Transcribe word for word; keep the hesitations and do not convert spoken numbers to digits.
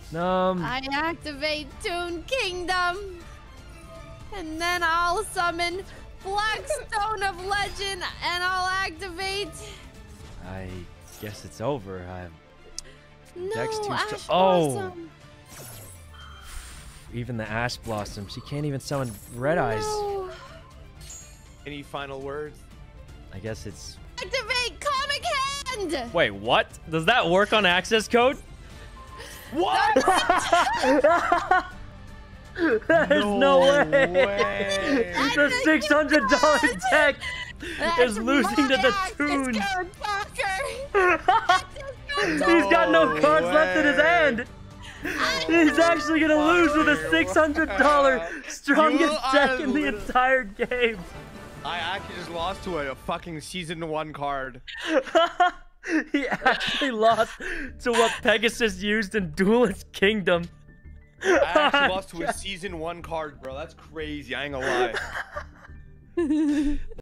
Um. I activate Toon Kingdom. And then I'll summon Blackstone of Legend and I'll activate. I guess it's over. I'm. No, Dex too Ash st- oh. Blossom. Even the Ash Blossom. She can't even summon Red Eyes. No. Any final words? I guess it's. Activate Comic Hand. Wait, what? Does that work on access code? What? There's no, No way. way. The six hundred dollar deck That's is losing to the my Toons. access code, Parker. He's got no No cards left in his way. hand. He's actually gonna lose with a six hundred dollar strongest You are deck in the lit- entire game. I actually just lost to a, a fucking season one card. He actually lost to what Pegasus used in Duelist Kingdom. I actually lost to a season one card, bro. That's crazy. I ain't gonna lie.